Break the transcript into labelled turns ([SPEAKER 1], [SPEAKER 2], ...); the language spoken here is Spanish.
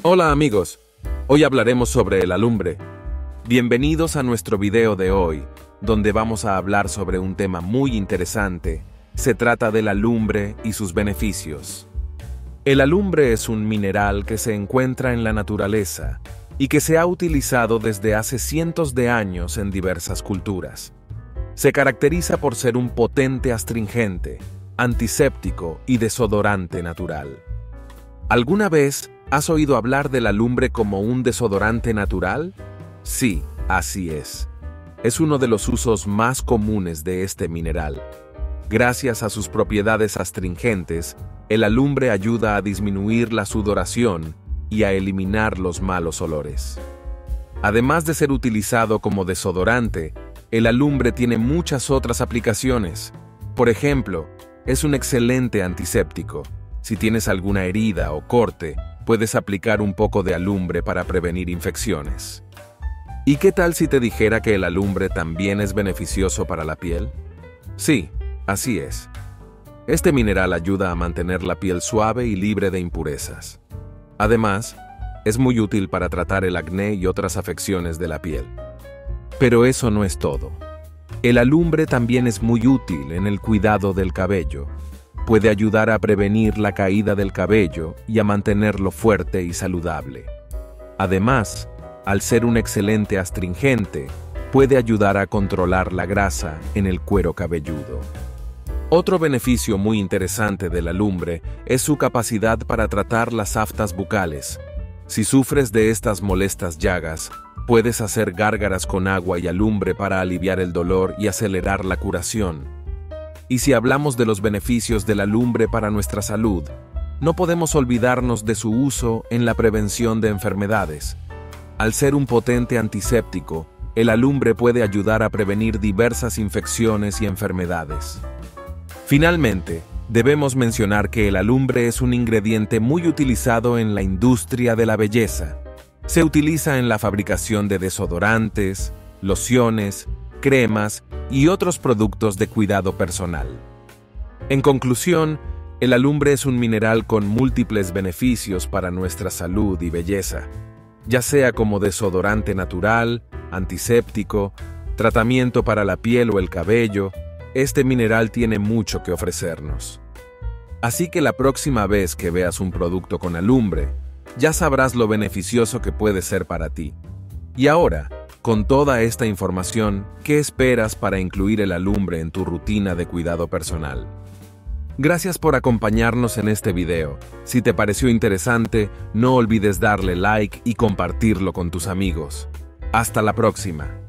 [SPEAKER 1] Hola amigos, hoy hablaremos sobre el alumbre. Bienvenidos a nuestro video de hoy, donde vamos a hablar sobre un tema muy interesante. Se trata del alumbre y sus beneficios. El alumbre es un mineral que se encuentra en la naturaleza y que se ha utilizado desde hace cientos de años en diversas culturas. Se caracteriza por ser un potente astringente, antiséptico y desodorante natural. ¿Alguna vez has oído hablar del alumbre como un desodorante natural? Sí, así es. Es uno de los usos más comunes de este mineral. Gracias a sus propiedades astringentes, el alumbre ayuda a disminuir la sudoración y a eliminar los malos olores. Además de ser utilizado como desodorante, el alumbre tiene muchas otras aplicaciones. Por ejemplo, es un excelente antiséptico. Si tienes alguna herida o corte, puedes aplicar un poco de alumbre para prevenir infecciones. ¿Y qué tal si te dijera que el alumbre también es beneficioso para la piel? Sí, así es. Este mineral ayuda a mantener la piel suave y libre de impurezas. Además, es muy útil para tratar el acné y otras afecciones de la piel. Pero eso no es todo. El alumbre también es muy útil en el cuidado del cabello. Puede ayudar a prevenir la caída del cabello y a mantenerlo fuerte y saludable. Además, al ser un excelente astringente, puede ayudar a controlar la grasa en el cuero cabelludo. Otro beneficio muy interesante del alumbre es su capacidad para tratar las aftas bucales. Si sufres de estas molestas llagas, puedes hacer gárgaras con agua y alumbre para aliviar el dolor y acelerar la curación. Y si hablamos de los beneficios del alumbre para nuestra salud, no podemos olvidarnos de su uso en la prevención de enfermedades. Al ser un potente antiséptico, el alumbre puede ayudar a prevenir diversas infecciones y enfermedades. Finalmente, debemos mencionar que el alumbre es un ingrediente muy utilizado en la industria de la belleza. Se utiliza en la fabricación de desodorantes, lociones, cremas y otros productos de cuidado personal. En conclusión, el alumbre es un mineral con múltiples beneficios para nuestra salud y belleza, ya sea como desodorante natural, antiséptico, tratamiento para la piel o el cabello. Este mineral tiene mucho que ofrecernos. Así que la próxima vez que veas un producto con alumbre, ya sabrás lo beneficioso que puede ser para ti. Y ahora, con toda esta información, ¿qué esperas para incluir el alumbre en tu rutina de cuidado personal? Gracias por acompañarnos en este video. Si te pareció interesante, no olvides darle like y compartirlo con tus amigos. Hasta la próxima.